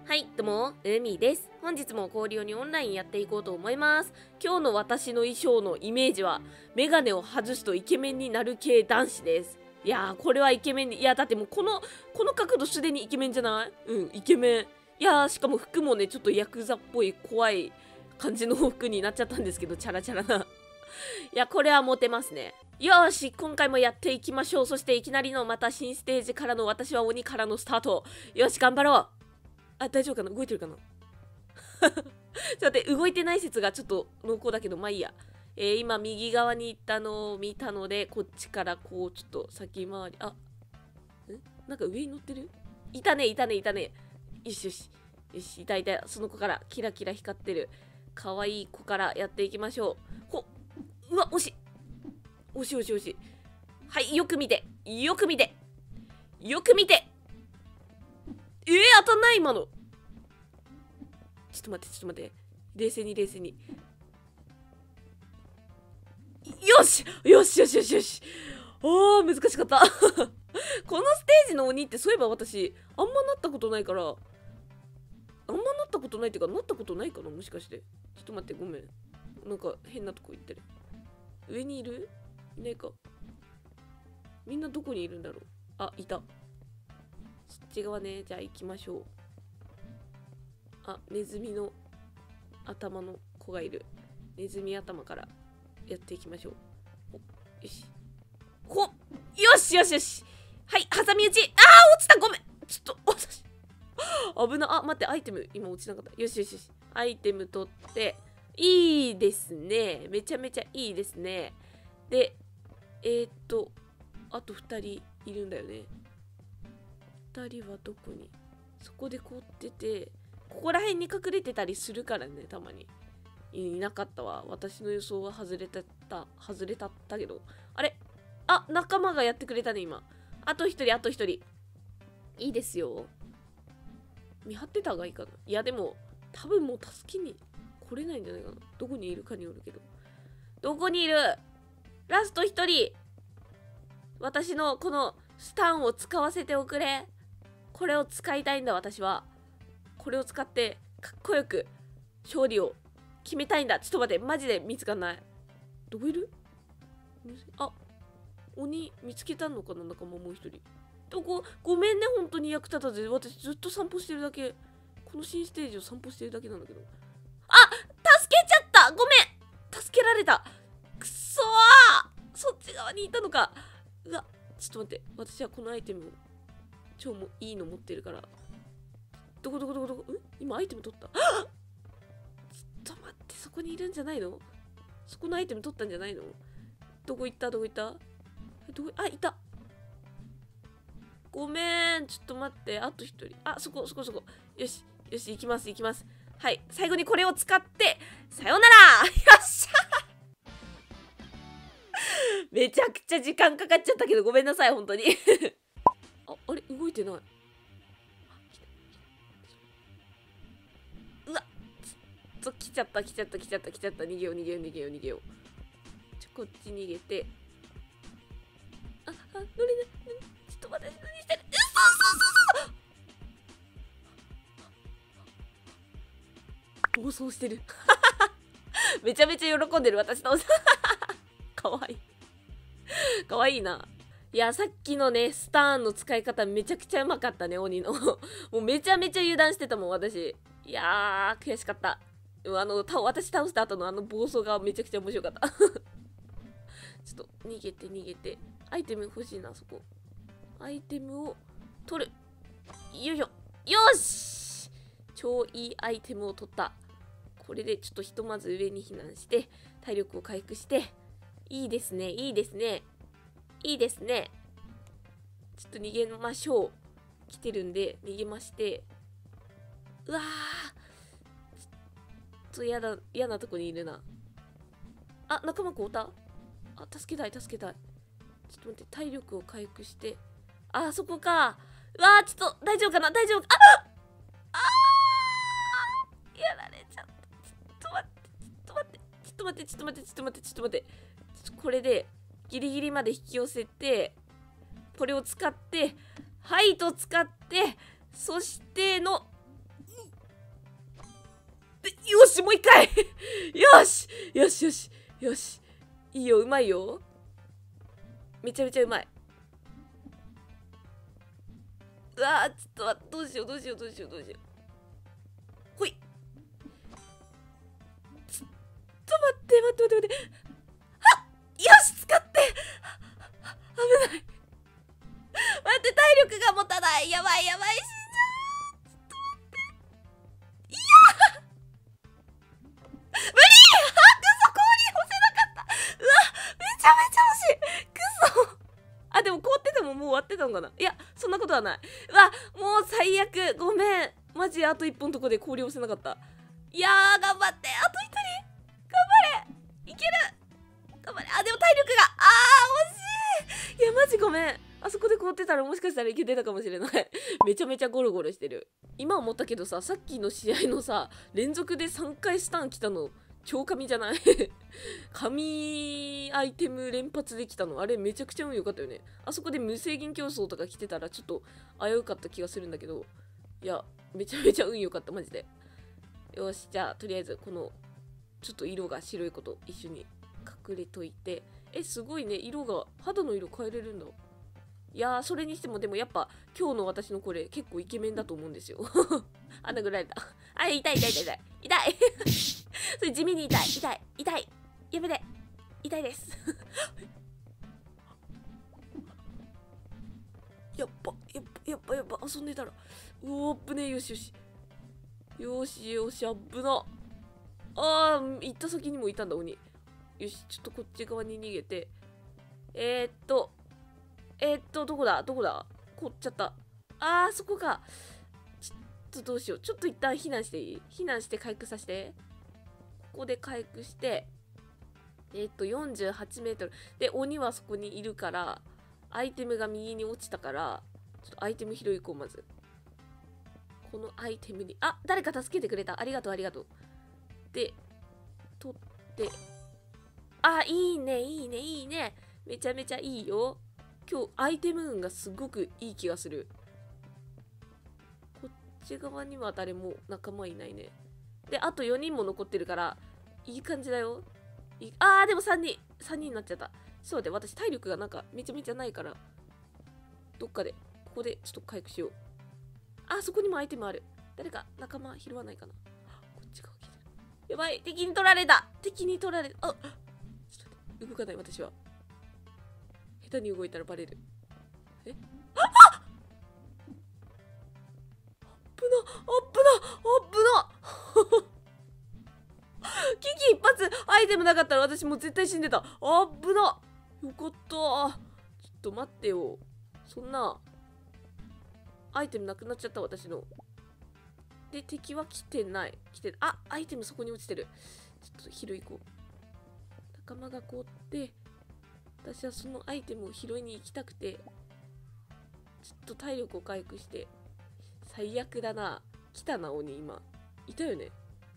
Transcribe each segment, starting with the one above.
はい、どうも、ルミです。本日も氷鬼オンラインやっていこうと思います。今日の私の衣装のイメージは、メガネを外すとイケメンになる系男子です。いやー、これはイケメンに、いや、だってもうこの角度すでにイケメンじゃない？うん、イケメン。いやー、しかも服もね、ちょっとヤクザっぽい怖い感じの服になっちゃったんですけど、チャラチャラな。いや、これはモテますね。よーし、今回もやっていきましょう。そしていきなりのまた新ステージからの私は鬼からのスタート。よし、頑張ろう。あ、大丈夫かな？動いてるかな？ちょっと待って、動いてない説がちょっと濃厚だけど、まあいいや。今、右側に行ったのを見たので、こっちからこう、ちょっと先回り。あ、なんか上に乗ってる？いたね。よしよし。よし、いた。その子から、キラキラ光ってる。可愛い子からやっていきましょう。うわ、惜しい。はい、よく見て。当たんない今の。ちょっと待って。冷静に。よし。難しかった。このステージの鬼ってそういえば私、あんまなったことないから、あんまなったことないっていうか、なったことないかなもしかして。ちょっと待って、ごめん。なんか変なとこ行ってる。上にいる？いないか。みんなどこにいるんだろう。あ、いた。そっち側ね。じゃあ行きましょう。あ、ネズミの頭の子がいる。ネズミ頭からやっていきましょう。よし。よし。はい、挟み撃ち。落ちた。ごめん。ちょっと、私。危な。待って、アイテム、今落ちなかった。よし。アイテム取って、いいですね。めちゃめちゃいいですね。で、あと2人いるんだよね。2人はどこに？そこでこうってて、ここら辺に隠れてたりするからね、たまに。いなかったわ。私の予想は外れたけど。あれ？仲間がやってくれたね、今。あと一人。いいですよ。見張ってた方がいいかな。いや、でも、多分もう助けに来れないんじゃないかな。どこにいるかによるけど。どこにいる？ラスト一人。私のこのスタンを使わせておくれ。これを使いたいんだ、私は。これを使ってかっこよく勝利を決めたいんだ。ちょっと待って、マジで見つかんない。どこいる？鬼見つけたのかな？仲間もう一人。ごめんね、本当に役立たず。私ずっと散歩してるだけ。この新ステージを散歩してるだけなんだけど。助けちゃった。ごめん。助けられた。くそー。そっち側にいたのか。うわ、ちょっと待って。私はこのアイテムを超もいいの持ってるから。どこ今アイテム取った。ちょっと待って、そこにいるんじゃないの？そこのアイテム取ったんじゃないの？どこ行った？いた。ごめん、ちょっと待って、あと一人。そこ。よし、行きます。はい、最後にこれを使って、さようなら。よっしゃめちゃくちゃ時間かかっちゃったけど、ごめんなさい、本当に。あれ動いてない。うわっ、来ちゃった。逃げよう。こっち逃げて。乗れない。ちょっと待って、何してる？暴走してる。めちゃめちゃ喜んでる、私の。かわいいな。いや、さっきのね、スターンの使い方めちゃくちゃうまかったね、鬼の。もうめちゃめちゃ油断してたもん、私。いやー、悔しかった。でも私倒した後の暴走がめちゃくちゃ面白かった。ちょっと逃げて。アイテム欲しいな、そこ。アイテムを取る。よいしょ。よし！超いいアイテムを取った。これでちょっとひとまず上に避難して、体力を回復して。いいですね。ちょっと逃げましょう。来てるんで、逃げまして。うわー。ちょっと嫌なとこにいるな。仲間こうた？助けたい。ちょっと待って、体力を回復して。そこか。うわー、ちょっと、大丈夫かな？やられちゃった。ちょっと待って。これで、ギリギリまで引き寄せて、これを使って、使って、そしての、 よし、もう一回よしよしよしよし。いいよ、うまいよ。めちゃめちゃうまい。うわー、ちょっと待って、どうしようどうしようどうしようどうしよう。ほい。ちょっと待って待って待って待って。はっ、よし、使って。危ない。待って、体力が持たない。やばいやばい、死んじゃう。ちょっと待って。いやー無理。あ、くそ、氷押せなかった。うわ、めちゃめちゃ惜しい。くそ。あ、でも凍っててももう終わってたのかな。いや、そんなことはない。うわ、もう最悪。ごめん。マジあと1本のとこで氷押せなかった。いやー、頑張って。あと1人。頑張れ。いける。頑張れ。あ、でも体力が。惜しい。いや、マジごめん。あそこで凍ってたらもしかしたらいけてたかもしれない。めちゃめちゃゴロゴロしてる。今思ったけどさ、さっきの試合のさ、連続で3回スタン来たの超神じゃない神アイテム連発できたの、あれめちゃくちゃ運良かったよね。あそこで無制限競争とか来てたらちょっと危うかった気がするんだけど、いや、めちゃめちゃ運良かった、マジで。よし、じゃあとりあえずこのちょっと色が白いこと一緒に隠れといて。すごいね、色が肌の色変えれるんだ。いやー、それにしてもでもやっぱ今日の私のこれ結構イケメンだと思うんですよ穴ぐられた。あ、痛い痛い痛い痛い痛いそれ地味に痛い痛い痛い。やめて、痛いですやっぱ遊んでたら、うおっぶね。よしよしよしよし、あぶな。あー、行った先にもいたんだ鬼。よし、ちょっとこっち側に逃げて、どこだどこだ。凍っちゃった。あー、そこか。ちょっとどうしよう。ちょっと一旦避難していい？避難して回復させて。ここで回復して、48メートル。で、鬼はそこにいるから、アイテムが右に落ちたから、ちょっとアイテム拾い行こう、まず。このアイテムに、あ、誰か助けてくれた。ありがとう、ありがとう。で、取って、あ、いいね、いいね、いいね。めちゃめちゃいいよ。今日アイテム運がすごくいい気がする。こっち側には誰も仲間いないね。で、あと4人も残ってるからいい感じだよ。あー、でも3人になっちゃった。そうで、私体力がなんかめちゃめちゃないから、どっかでここでちょっと回復しよう。あ、そこにもアイテムある。誰か仲間拾わないかな。こっち側来てる。やばい、敵に取られた。敵に取られた。あ、ちょっと待って、動かない。私は下手に動いたらバレる。あっ、危な危機一髪。アイテムなかったら私もう絶対死んでた。危な。よかった。ちょっと待ってよ。そんなアイテムなくなっちゃった、私の。で、敵は来てない。あ、アイテムそこに落ちてる。ちょっと拾い行こう。仲間が凍って、私はそのアイテムを拾いに行きたくて、ちょっと体力を回復して。最悪だな。来たな、鬼今。いたよね。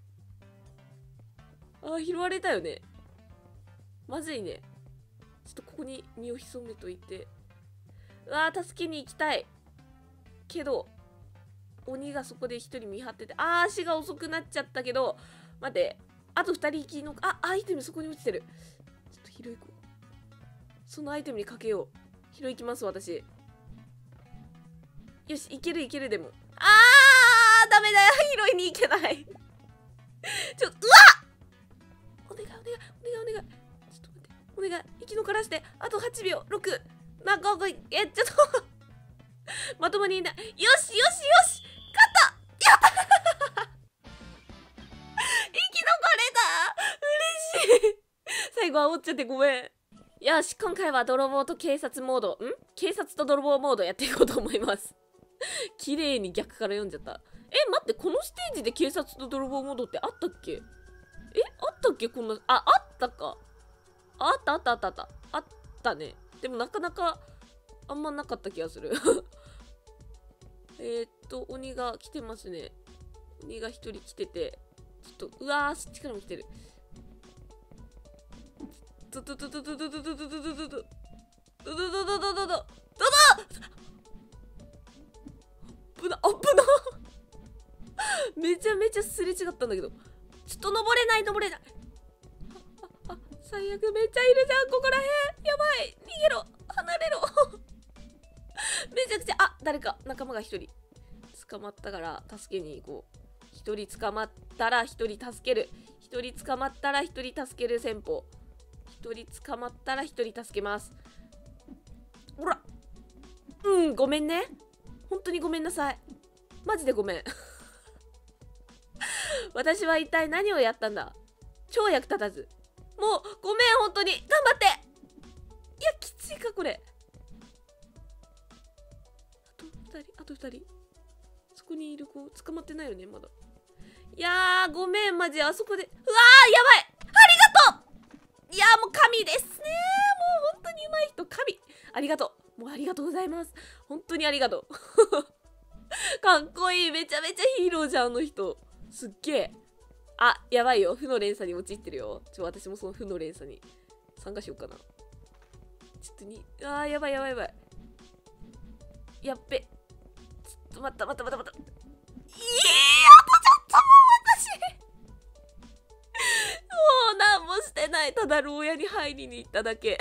あ、拾われたよね。まずいね。ちょっとここに身を潜めといて。うわー、助けに行きたい。けど、鬼がそこで一人見張ってて、足が遅くなっちゃったけど、待って。あと2人行きの、アイテムそこに落ちてる。ちょっと拾い行こう。そのアイテムにかけよう。拾い行きます、私。よし、いけるいけるでも。ダメだよ。拾いに行けない。うわお願い。ちょっと待って。お願い。生き残らせて。あと8秒。6。ちょっと。まともにいない。よし勝ったやった生き残れた。嬉しい。最後煽っちゃってごめん。よし、今回は泥棒と警察モード。警察と泥棒モードやっていこうと思います。綺麗に逆から読んじゃった。待って、このステージで警察と泥棒モードってあったっけ？あったっけ？こんな、あったか。あったね。でもなかなかあんまなかった気がする。鬼が来てますね。鬼が一人来てて、ちょっと、うわー、そっちからも来てる。危なめちゃめちゃすれ違ったんだけど。 ちょっと登れない登れない。最悪、めっちゃいるじゃんここらへん。やばい、逃げろ、離れろめちゃくちゃ、誰か仲間が一人捕まったから助けに行こう。一人捕まったら一人助ける。一人捕まったら一人助ける戦法。一人捕まったら一人助けます。ほら、ごめんね。本当にごめんなさい。マジでごめん私は一体何をやったんだ。超役立たず。もうごめん、本当に頑張って。いや、きついかこれ。あと2人。そこにいる子捕まってないよねまだ。いやー、ごめん、マジあそこで。うわー、やばい、ありがとう。いやー、もう神ですね。もう本当にうまい人、神。ありがとう。もうありがとうございます。本当にありがとうかっこいい。めちゃめちゃヒーローじゃん、あの人。すっげえ。やばいよ。負の連鎖に陥ってるよ。私もその負の連鎖に参加しようかな。ちょっとやばい。やっべ。ちょっと待った。いやー、あとちょっともう私もう何もしてない。ただ牢屋に入りに行っただけ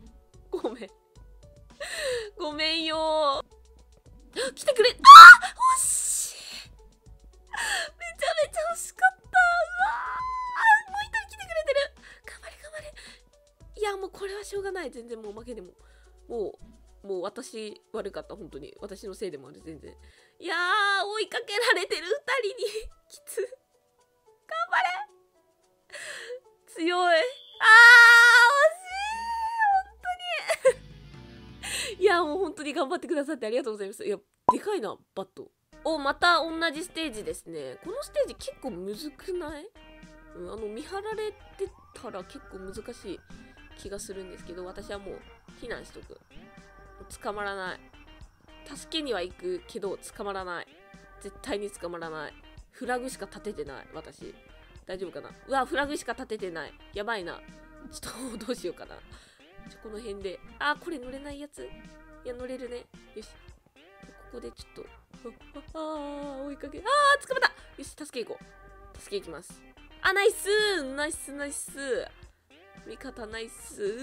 ごめんよー。来てくれ。惜しい。めちゃめちゃ惜しかった。うわー、もう一人来てくれてる。頑張れ。いや、もうこれはしょうがない。全然もう負けでも。もう私悪かった。本当に私のせいでもある。全然。いやー、追いかけられてる2人にきつ。頑張れ。強い。惜しい。本当にいや、もう本当に頑張ってくださってありがとうございます。いや、でかいなバット。また同じステージですね。このステージ結構むずくない？見張られてたら結構難しい気がするんですけど、私はもう避難しとく。捕まらない。助けには行くけど捕まらない。絶対に捕まらない。フラグしか立ててない私。大丈夫かな。うわ、フラグしか立ててない。やばいな。ちょっとどうしようかな。この辺で。これ乗れないやつ。いや、乗れるね。よし。ここでちょっと追いかけ。捕まった。よし、助け行こう。助け行きます。ナイス。味方ナイス。ち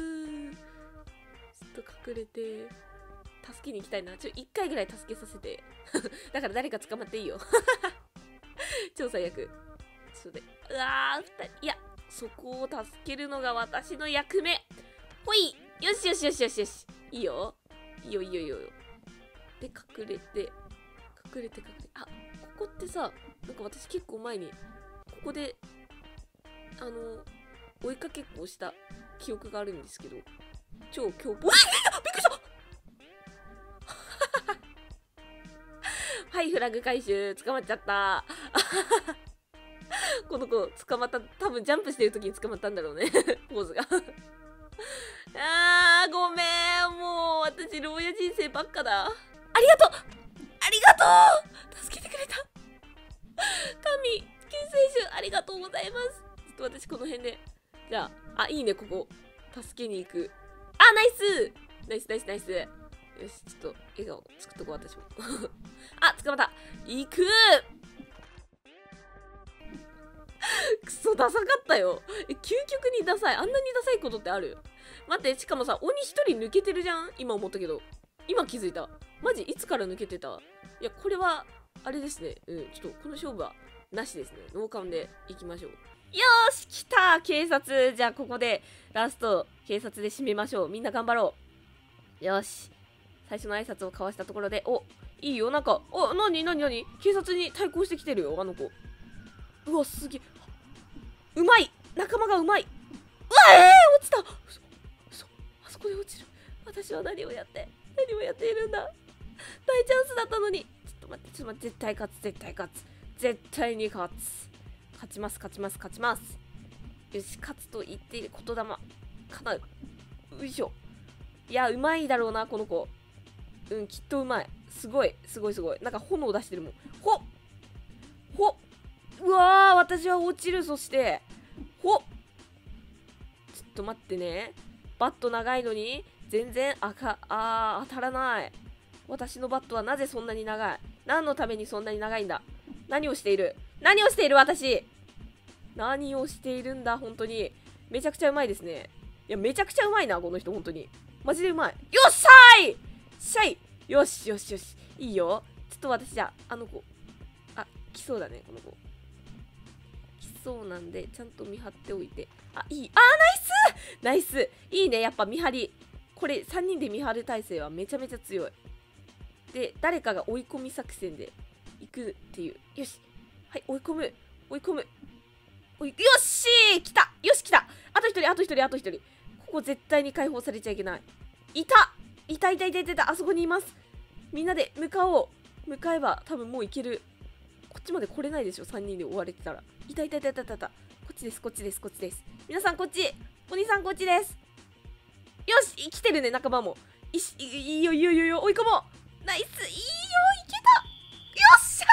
ょっと隠れて助けに行きたいな。1回ぐらい助けさせてだから誰か捕まっていいよ超最悪。そうで、2人。いや、そこを助けるのが私の役目。ほい。よし。いいよ。で、隠れて。ここってさ、なんか私結構前にここで追いかけっこをした記憶があるんですけど、超凶暴。びっくりしたはい、フラグ回収。捕まっちゃったこの子捕まった。多分ジャンプしてる時に捕まったんだろうねポーズがごめん。もう私牢屋人生ばっかだ。ありがとう助けてくれた神、救世主ありがとうございます。ちょっと私この辺で、じゃいいね。ここ助けに行く。ナイス。よし、ちょっと笑顔作っとこう私も捕まった。行くクソダサかったよ。究極にダサい。あんなにダサいことってある？待って、しかもさ、鬼一人抜けてるじゃん。今思ったけど、今気づいた。マジいつから抜けてた？いや、これはあれですね。ちょっとこの勝負はなしですね。ノーカウンでいきましょう。よーし、来た警察。じゃあここでラスト警察で締めましょう。みんな頑張ろう。よし、最初の挨拶を交わしたところで、いいよ。なんか、なに警察に対抗してきてるよ、あの子。うわ、すげえ。うまい。仲間がうまい。落ちた。あそこで落ちる。私は何をやっているんだ。大チャンスだったのに。ちょっと待って。絶対勝つ。絶対に勝つ。勝ちます。よし、勝つと言っている言霊かなう。よいしょ。いや、うまいだろうな、この子。きっとうまい。すごい。なんか炎出してるもん。うわー、私は落ちる。そしてちょっと待ってね。バット長いのに全然当たらない。私のバットはなぜそんなに長い？何のためにそんなに長いんだ？何をしている私。 何をしているんだ、本当に。めちゃくちゃうまいですね。いや、めちゃくちゃうまいな、この人、本当に。マジでうまい。よっしゃいしゃいよしよしよし。いいよ。ちょっと私じゃあ、子。あ、来そうだね、この子。来そうなんで、ちゃんと見張っておいて。あ、いい。あー、ナイスナイスいいね、やっぱ見張り。これ、3人で見張る体制はめちゃめちゃ強い。で、誰かが追い込み作戦で行くっていう。よし。はい、追い込む。よし来たよし来たあと一人、あと一人、あと一人。ここ絶対に解放されちゃいけない。いたあそこにいます。みんなで向かおう。向かえば多分もう行ける。こっちまで来れないでしょ、3人で追われてたら。いた。こっちです。皆さんこっち。お兄さんこっちです。よし来てるね、仲間も。いいよ、追い込もう。ナイス、いいよ、いけた。よっしゃ